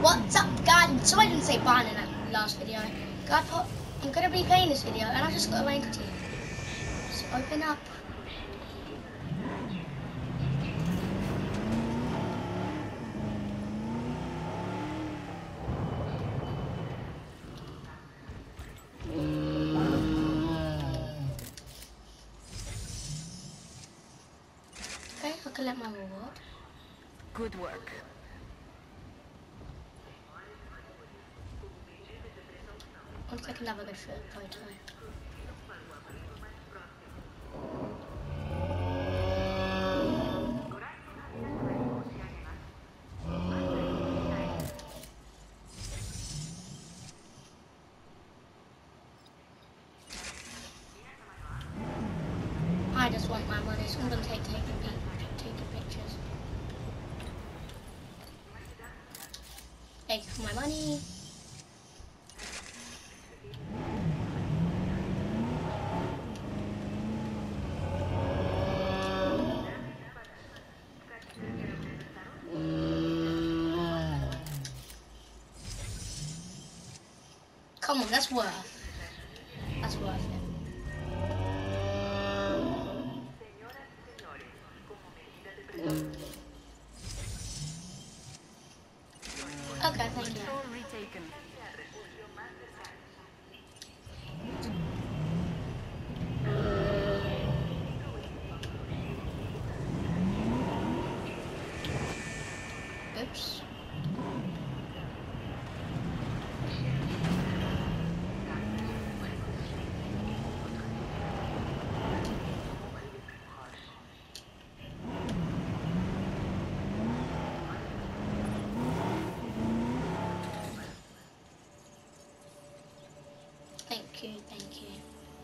What's up, guys? So I didn't say bye in that last video. I'm gonna be playing this video, and I've just got a rank team. So open up. Okay, I collect my reward. Good work. One second, have a good photo. I just want my money, so I'm gonna take taking pictures. Thank you for my money. Come on, that's worth it. Okay, thank you. Control retaken. Oops. Thank you.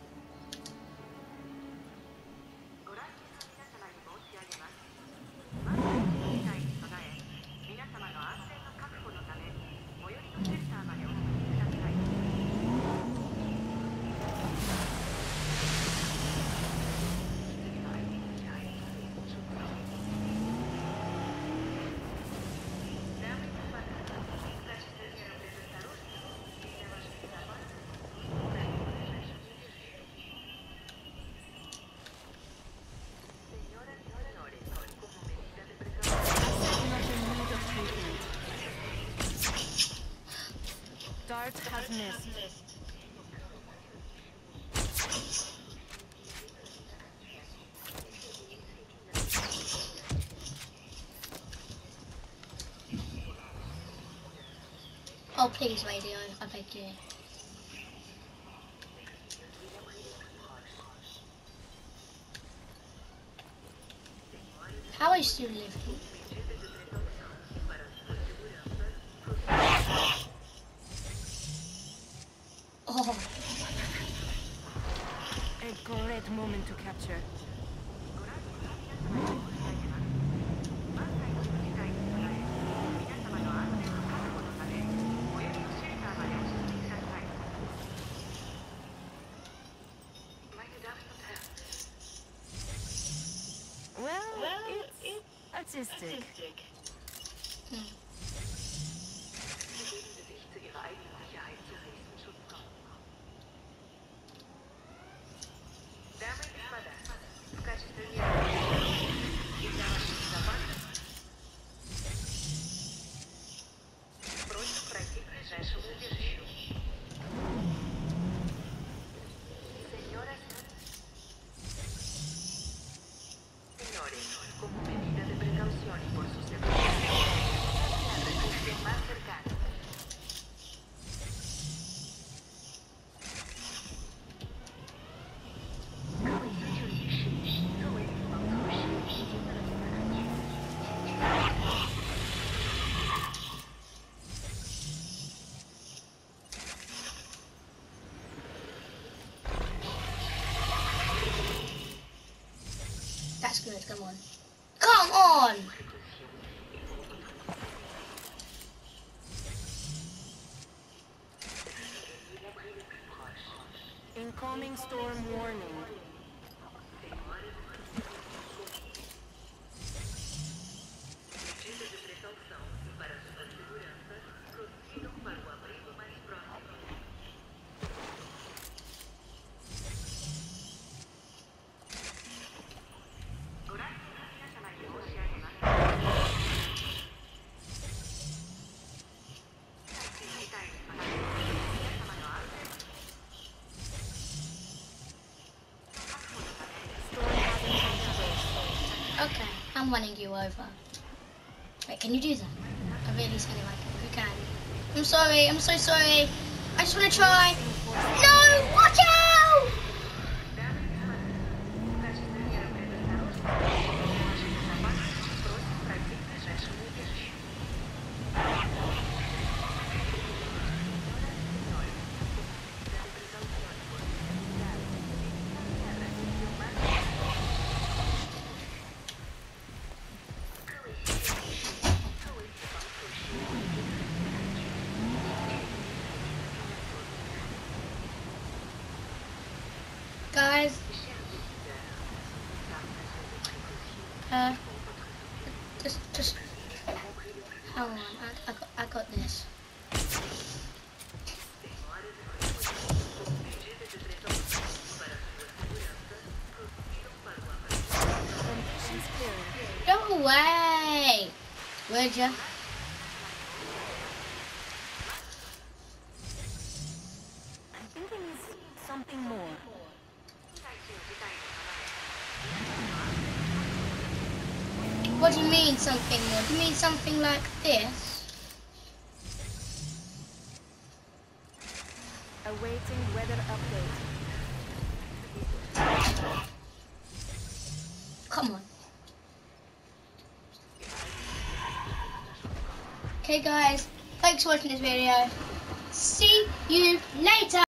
Dart has missed. Oh, please, radio, I beg you. How are you still living? Oh. A great moment to capture. Well, it's artistic. That's good, come on. Come on! Incoming storm warning. I'm running you over. Wait, can you do that? I really sound like you can. I'm sorry, I'm so sorry. I just want to try. No, watch out! Guys, just, hang on, I got this. Go away, would ya? I'm thinking it's something more. What do you mean something more? Do you mean something like this? Awaiting weather update. Come on. Okay guys, thanks for watching this video. See you later.